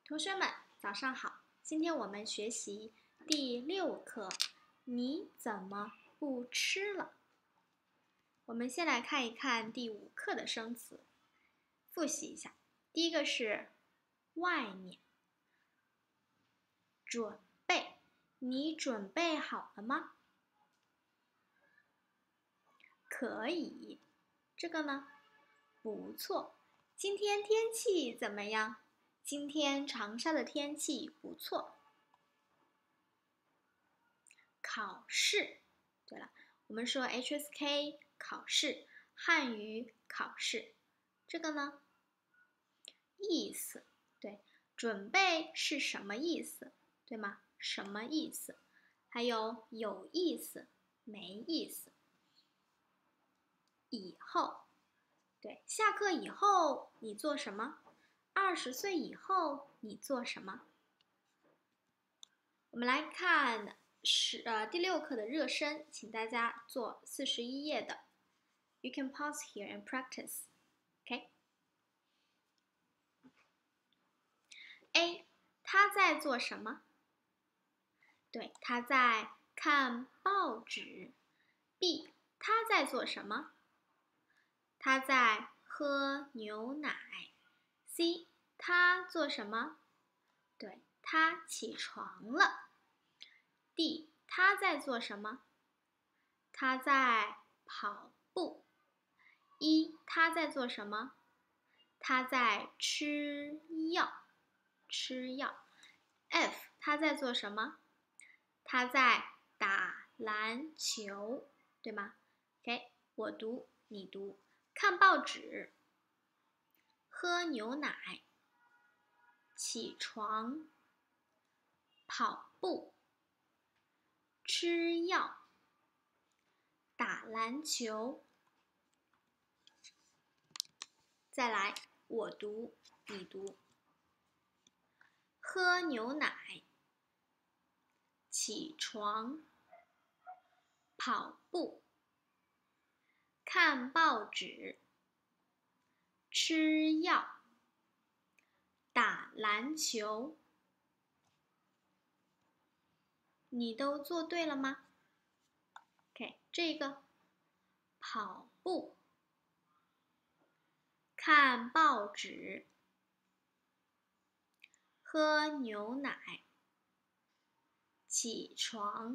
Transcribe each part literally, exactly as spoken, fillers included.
同学们，早上好！今天我们学习第六课，你怎么不吃了？我们先来看一看第五课的生词，复习一下。第一个是外面，准备，你准备好了吗？可以，这个呢，不错。今天天气怎么样？今天长沙的天气不错。考试，对了，我们说 H S K 考试，汉语考试，这个呢，意思，对，准备是什么意思，对吗？什么意思？还有有意思，没意思。以后，对，下课以后你做什么？二十岁以后你做什么？我们来看是呃第六课的热身，请大家做四十一页的。You can pause here and practice. OK? A. 他在做什么？对，他在看报纸。B. 他在做什么？他在喝牛奶。C. 他做什么？对，他起床了。D. 他在做什么？他在跑步。一，他在做什么？他在吃药，吃药。F， 他在做什么？他在打篮球，对吗 ？OK， 我读，你读。看报纸，喝牛奶，起床，跑步，吃药，打篮球。再来，我读，你读。喝牛奶，起床，跑步，看报纸，吃药，打篮球。你都做对了吗 ？OK， 这个跑步，看报纸，喝牛奶，起床，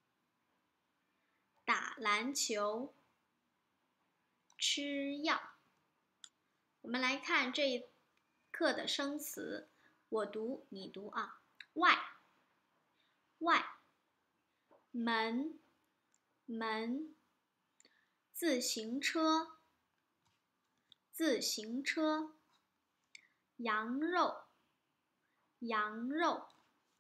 打篮球，吃药。我们来看这一课的生词，我读，你读啊。外，外，门，门，自行车，自行车，羊肉，羊肉，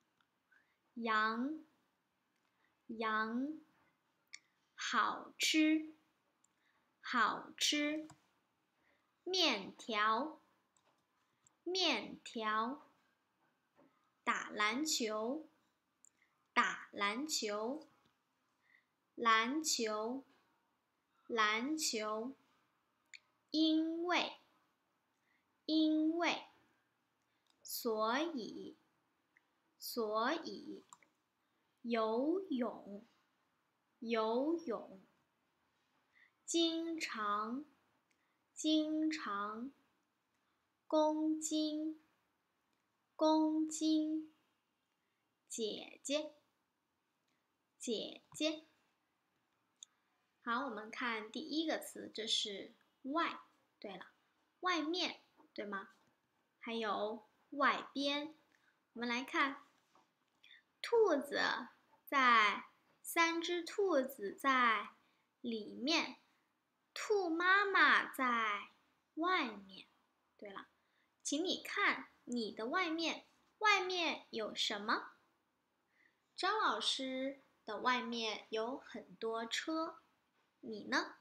羊，羊，好吃，好吃，面条，面条，打篮球，打篮球，篮球，篮球，因为，因为，所以，所以，游泳，游泳，经常，经常，公斤，公斤，姐姐，姐姐。好，我们看第一个词，这是外。对了，外面，对吗？还有外边。我们来看，兔子在，三只兔子在里面，兔妈妈在外面。对了，请你看你的外面，外面有什么？张老师的外面有很多车，你呢？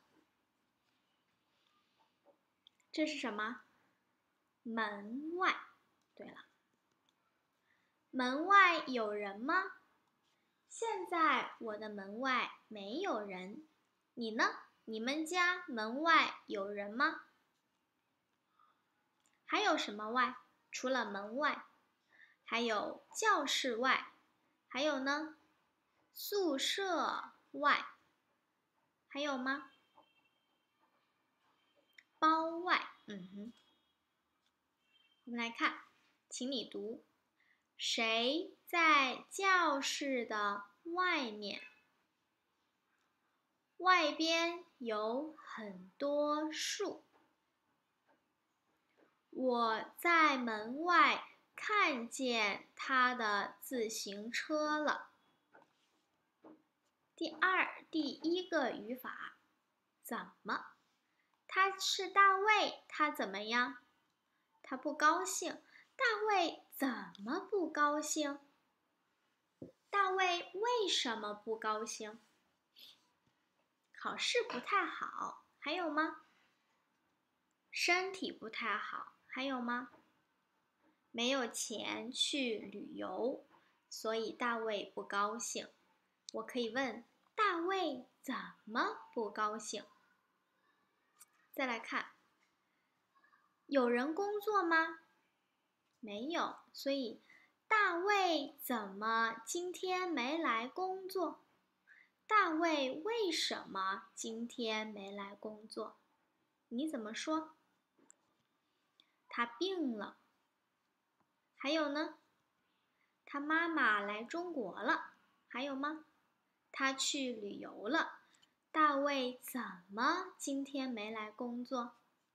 这是什么？门外。对了，门外有人吗？现在我的门外没有人，你呢？你们家门外有人吗？还有什么外？除了门外， 还有教室外，还有呢，宿舍外，还有吗？包外，嗯哼。我们来看，请你读，谁在教室的外面？外边有很多树。我在门外看见他的自行车了。第二，第一个语法，怎么？他是大卫，他怎么样？他不高兴。大卫怎么不高兴？大卫为什么不高兴？考试不太好，还有吗？身体不太好，还有吗？没有钱去旅游，所以大卫不高兴。我可以问，大卫怎么不高兴？再来看，有人工作吗？没有，所以大卫怎么今天没来工作？大卫为什么今天没来工作？你怎么说？他病了。还有呢？他妈妈来中国了。还有吗？他去旅游了。大卫怎么今天没来工作？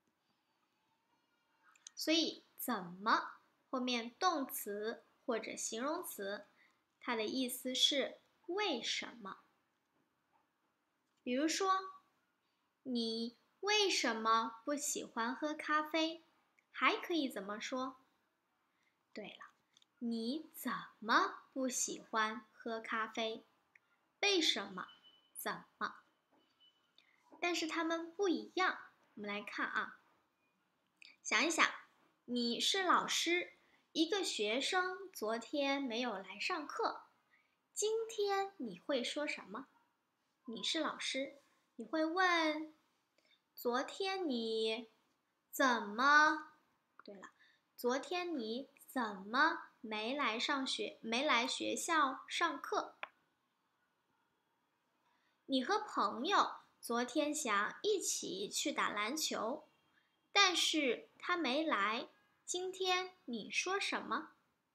所以怎么后面动词或者形容词，它的意思是为什么。比如说，你为什么不喜欢喝咖啡？还可以怎么说？对了，你怎么不喜欢喝咖啡？为什么？怎么？但是它们不一样。我们来看啊，想一想，你是老师，一个学生昨天没有来上课，今天你会说什么？你是老师，你会问，昨天你怎么？对了，昨天你怎么没来上学，没来学校上课？你和朋友昨天想一起去打篮球，但是他没来。今天你说什么？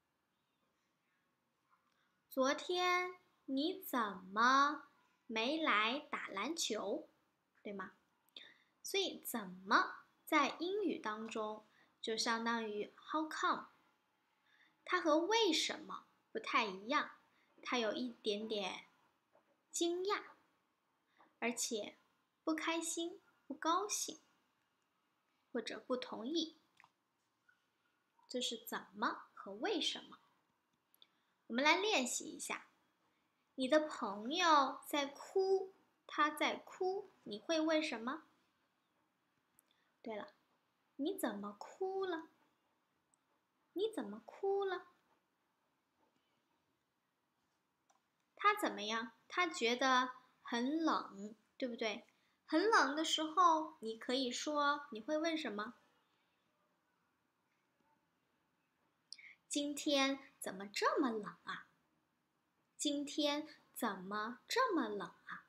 昨天你怎么没来打篮球？对吗？所以怎么在英语当中就相当于 how come， 它和为什么不太一样，它有一点点惊讶，而且不开心、不高兴或者不同意，这是怎么和为什么。我们来练习一下，你的朋友在哭，他在哭，你会问什么？对了，你怎么哭了？你怎么哭了？他怎么样？他觉得很冷，对不对？很冷的时候，你可以说，你会问什么？今天怎么这么冷啊？今天怎么这么冷啊？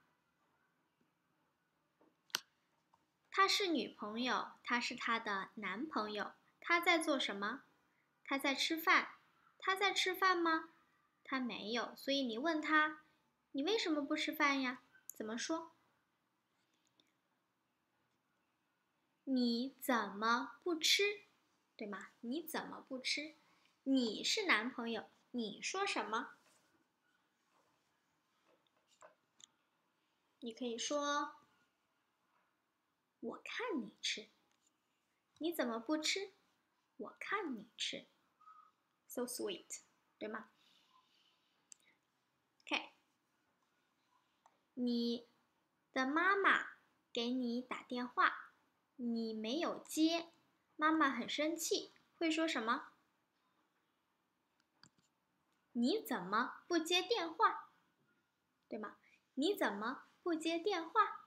他是女朋友，他是他的男朋友，他在做什么？他在吃饭。他在吃饭吗？他没有，所以你问他，你为什么不吃饭呀？怎么说？你怎么不吃？对吗？你怎么不吃？你是男朋友，你说什么？你可以说，我看你吃。你怎么不吃？我看你吃。So sweet， 对吗 ？OK， 你的妈妈给你打电话，你没有接，妈妈很生气，会说什么？你怎么不接电话？对吗？你怎么不接电话？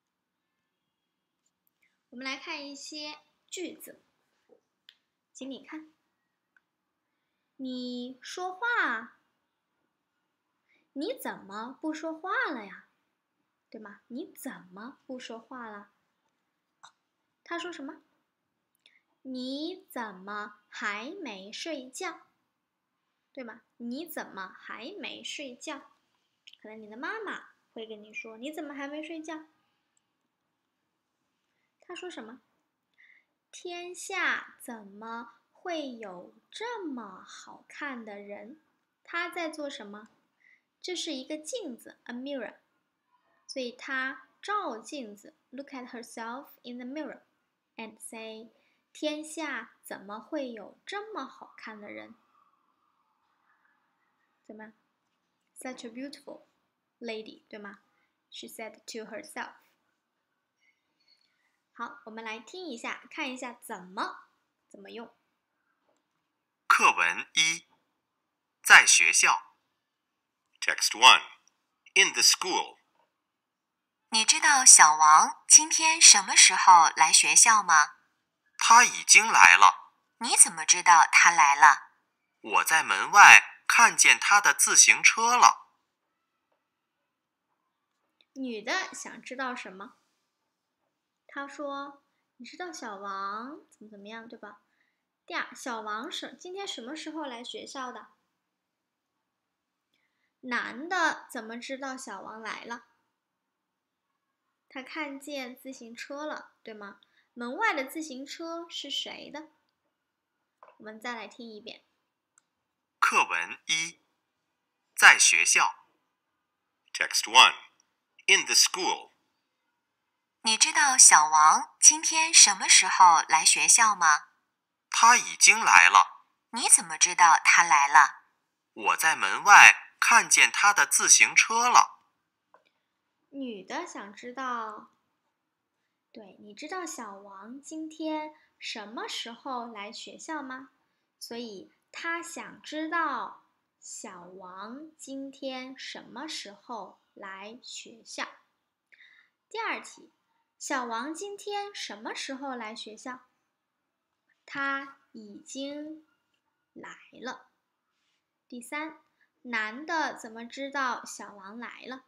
我们来看一些句子，请你看。 你说话，你怎么不说话了呀？对吗？你怎么不说话了？他说什么？你怎么还没睡觉？对吗？你怎么还没睡觉？可能你的妈妈会跟你说：“你怎么还没睡觉？”他说什么？天下怎么会有这么好看的人？他在做什么？这是一个镜子 ，a mirror， 所以他照镜子 ，look at herself in the mirror and say， 天下怎么会有这么好看的人？怎么 ？Such a beautiful lady， 对吗 ？She said to herself。好，我们来听一下，看一下怎么怎么用。 课文一，在学校。Text one, in the school. 你知道小王今天什么时候来学校吗？ 他已经来了。 你怎么知道他来了？ 我在门外看见他的自行车了。 女的想知道什么？她说：“你知道小王怎么怎么样，对吧？”第二，小王是今天什么时候来学校的？男的怎么知道小王来了？他看见自行车了，对吗？门外的自行车是谁的？我们再来听一遍。 课文一，在学校。Text one, in the school. 你知道小王今天什么时候来学校吗？ 他已经来了。 你怎么知道他来了？ 我在门外看见他的自行车了。 女的想知道，对，你知道小王今天什么时候来学校吗？所以她想知道小王今天什么时候来学校。第二题，小王今天什么时候来学校？他已经来了。第三，男的怎么知道小王来了？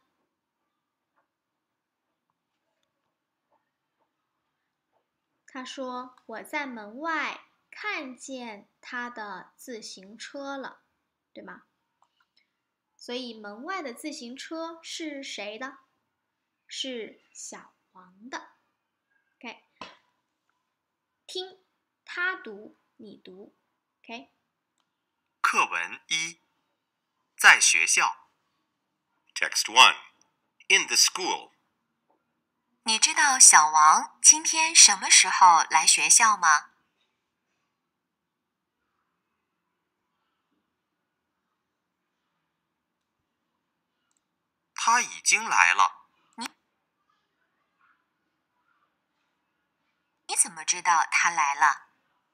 他说：“我在门外看见他的自行车了，对吗？”所以门外的自行车是谁的？是小王的。OK， 听他读，你读。OK。 课文一，在学校。Text one, in the school. 你知道小王今天什么时候来学校吗？ 他已经来了。 你你怎么知道他来了？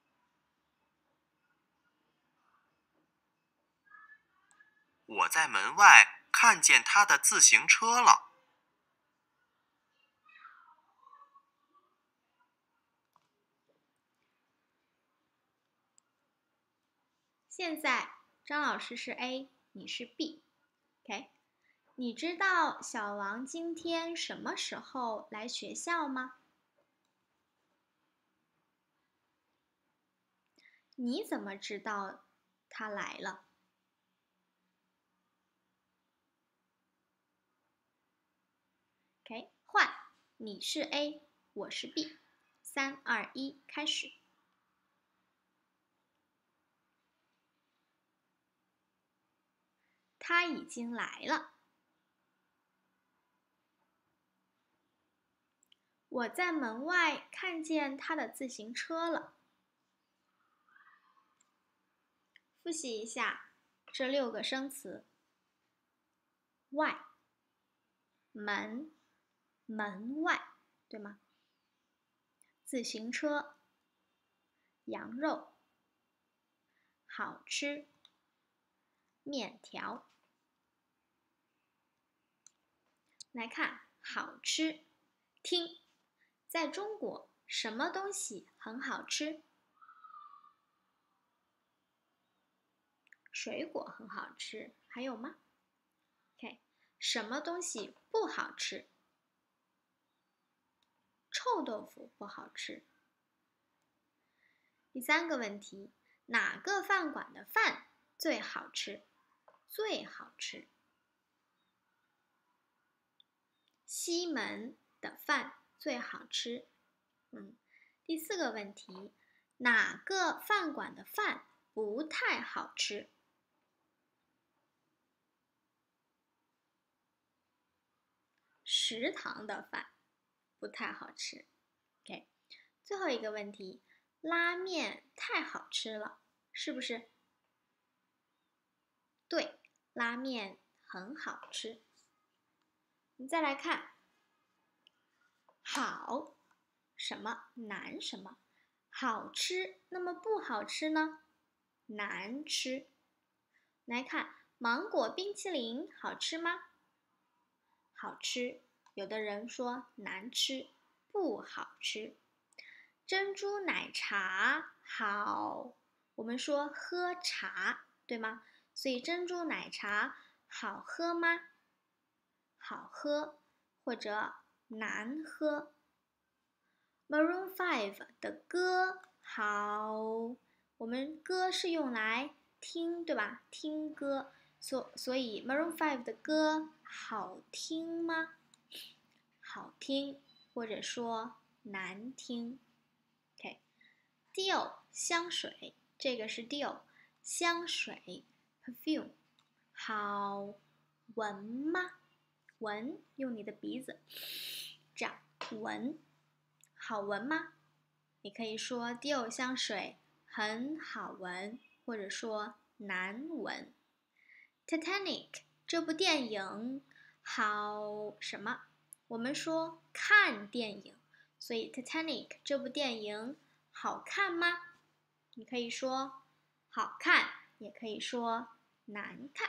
我在门外看见他的自行车了。 现在张老师是 A， 你是 B。OK， 你知道小王今天什么时候来学校吗？你怎么知道他来了？OK， 换，你是 A， 我是 B， 三二一，开始。他已经来了。我在门外看见他的自行车了。复习一下这六个生词：外、门、门外，对吗？自行车、羊肉、好吃、面条。来看好吃，听，在中国什么东西很好吃？ 水果很好吃，还有吗 ？OK， 什么东西不好吃？臭豆腐不好吃。第三个问题，哪个饭馆的饭最好吃？最好吃。西门的饭最好吃。嗯，第四个问题，哪个饭馆的饭不太好吃？食堂的饭不太好吃。OK， 最后一个问题，拉面太好吃了，是不是？对，拉面很好吃。你再来看，好什么难什么，好吃，那么不好吃呢？难吃。来看芒果冰淇淋好吃吗？好吃。有的人说难吃，不好吃。珍珠奶茶好，我们说喝茶，对吗？所以珍珠奶茶好喝吗？好喝，或者难喝。Maroon five 的歌好，我们歌是用来听，对吧？听歌，所所以 Maroon five 的歌好听吗？好听，或者说难听。OK，Dior 香水，这个是 Dior 香水 perfume， 好闻吗？闻，用你的鼻子这样闻，好闻吗？你可以说 Dior 香水很好闻，或者说难闻。Titanic 这部电影好什么？我们说看电影，所以 Titanic 这部电影好看吗？你可以说好看，也可以说难看。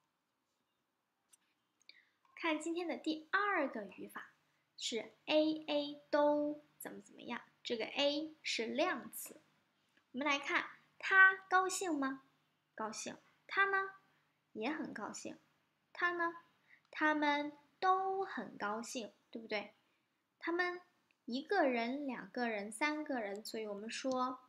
看今天的第二个语法是 A A 都怎么怎么样，这个 A 是量词。我们来看，他高兴吗？高兴。他呢？也很高兴。他呢？他们都很高兴，对不对？他们一个人、两个人、三个人，所以我们说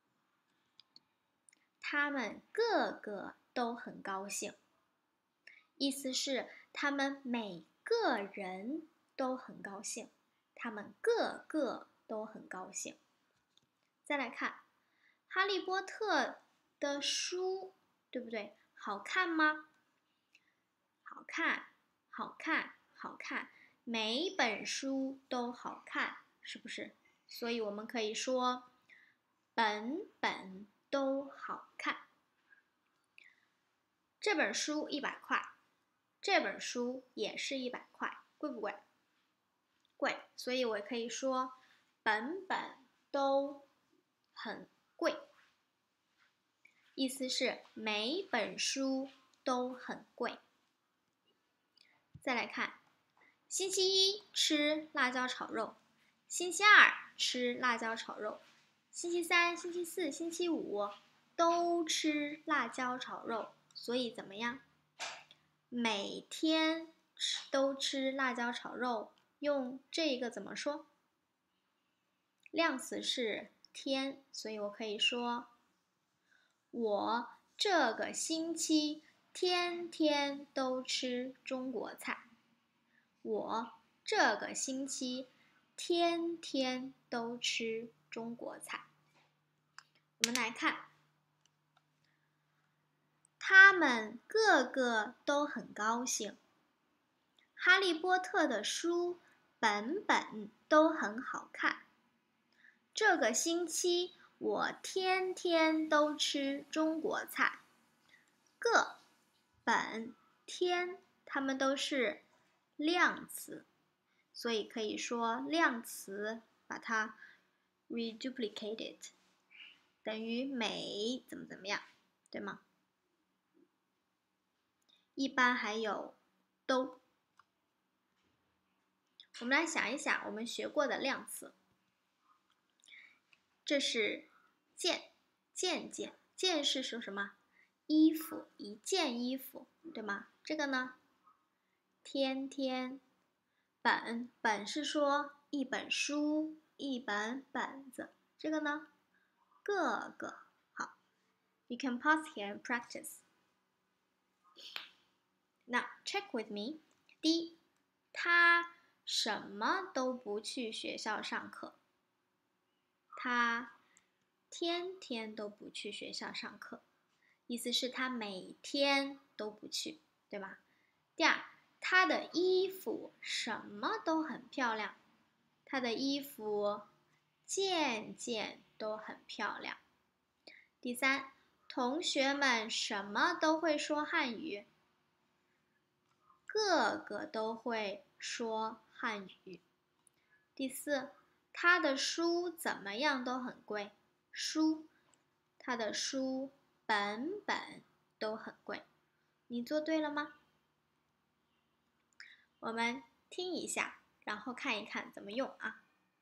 他们个个都很高兴。意思是他们每个人都很高兴，他们个个都很高兴。再来看《哈利波特》的书，对不对？好看吗？好看，好看，好看，每一本书都好看，是不是？所以我们可以说本本都好看。这本书一百块，这本书也是一百块，贵不贵？贵，所以我可以说本本都很贵，意思是每本书都很贵。再来看，星期一吃辣椒炒肉，星期二吃辣椒炒肉，星期三、星期四、星期五都吃辣椒炒肉，所以怎么样？每天都吃辣椒炒肉，用这个怎么说？量词是天，所以我可以说，我这个星期天天都吃中国菜。我这个星期天天都吃中国菜。我们来看，他们个个都很高兴。哈利波特的书本本都很好看。这个星期我天天都吃中国菜。个、本、天，它们都是量词，所以可以说量词把它 reduplicated 等于每怎么怎么样，对吗？一般还有都。我们来想一想我们学过的量词。这是见，见见，见是说什么？ 衣服，一件衣服，对吗？这个呢？天天。本，本是说一本书，一本本子。这个呢？个个。好 ，You can pause here and practice. Now check with me. 第一，他什么都不去学校上课。他天天都不去学校上课，意思是他每天都不去，对吧？第二，他的衣服什么都很漂亮，他的衣服件件都很漂亮。第三，同学们什么都会说汉语，个个都会说汉语。第四，他的书怎么样都很贵，书，他的书本本都很贵。你做对了吗？我们听一下，然后看一看怎么用啊。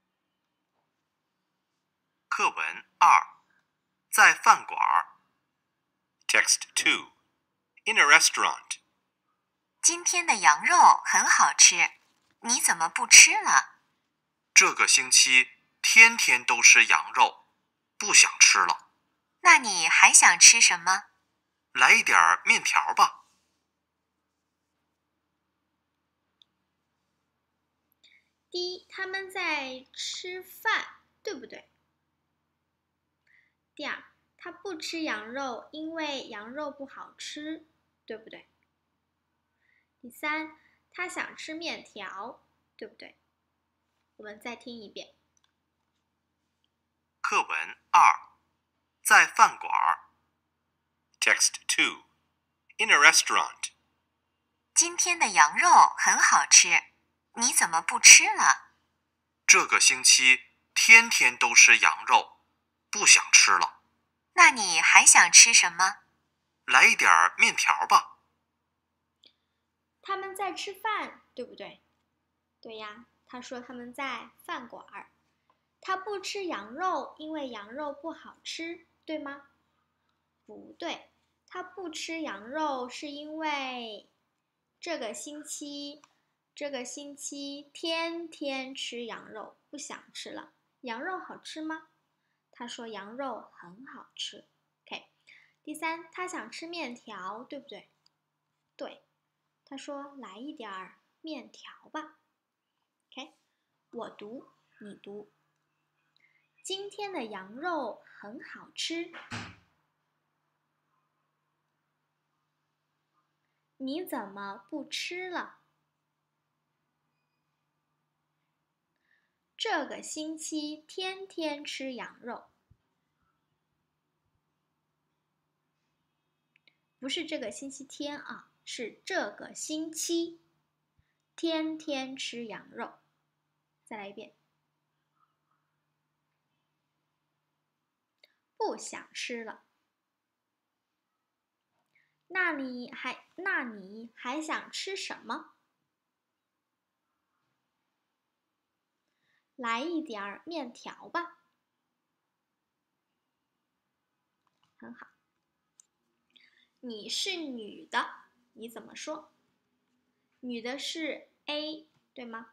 课文二，在饭馆。Text two, in a restaurant. 今天的羊肉很好吃，你怎么不吃了？ 这个星期天天都吃羊肉，不想吃了。 那你还想吃什么？ 来一点面条吧。 第一，他们在吃饭，对不对？第二，他不吃羊肉，因为羊肉不好吃，对不对？第三，他想吃面条，对不对？我们再听一遍。 课文二，在饭馆。Text two, in a restaurant. 今天的羊肉很好吃，你怎么不吃了？ 这个星期天天都吃羊肉，不想吃了。 那你还想吃什么？ 来一点面条吧。 他们在吃饭，对不对？对呀，他说他们在饭馆儿。他不吃羊肉，因为羊肉不好吃，对吗？不对，他不吃羊肉是因为这个星期，这个星期天天吃羊肉，不想吃了。羊肉好吃吗？他说羊肉很好吃。OK， 第三，他想吃面条，对不对？对，他说来一点儿面条吧。OK， 我读，你读。今天的羊肉很好吃，你怎么不吃了？这个星期天天吃羊肉，不是这个星期天啊，是这个星期天天吃羊肉。再来一遍。不想吃了。那你还那你还想吃什么？来一点儿面条吧。很好。你是女的，你怎么说？女的是 A， 对吗？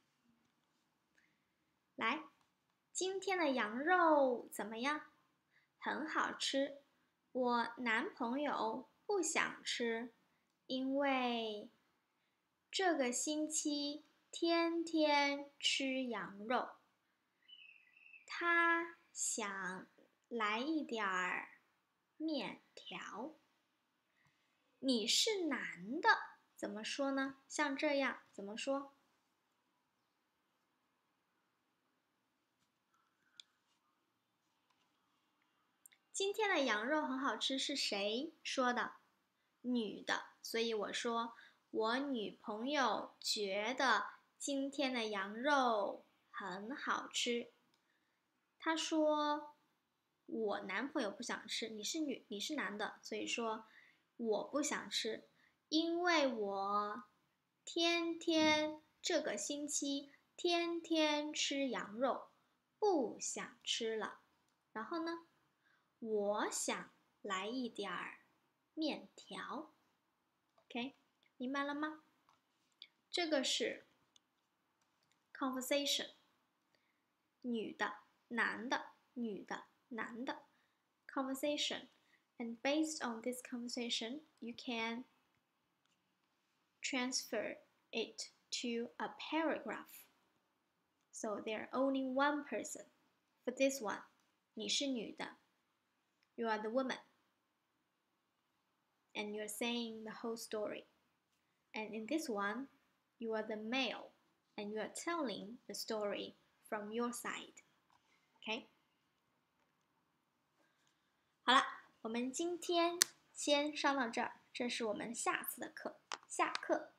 来，今天的羊肉怎么样？很好吃。我男朋友不想吃，因为这个星期天天吃羊肉。他想来一点儿面条。你是男的，怎么说呢？像这样怎么说？今天的羊肉很好吃，是谁说的？女的，所以我说我女朋友觉得今天的羊肉很好吃。她说我男朋友不想吃，你是女，你是男的，所以说我不想吃，因为我天天这个星期天天吃羊肉，不想吃了。然后呢？我想来一点儿面条。OK， 明白了吗？这个是 conversation， 女的、男的、女的、男的 conversation。And based on this conversation, you can transfer it to a paragraph. So there's only one person. For this one, 你是女的 You are the woman. And you're saying the whole story. And in this one, you are the male. And you are telling the story from your side. Okay? 好了，我们今天先上到这儿，这是我们下次的课。下课。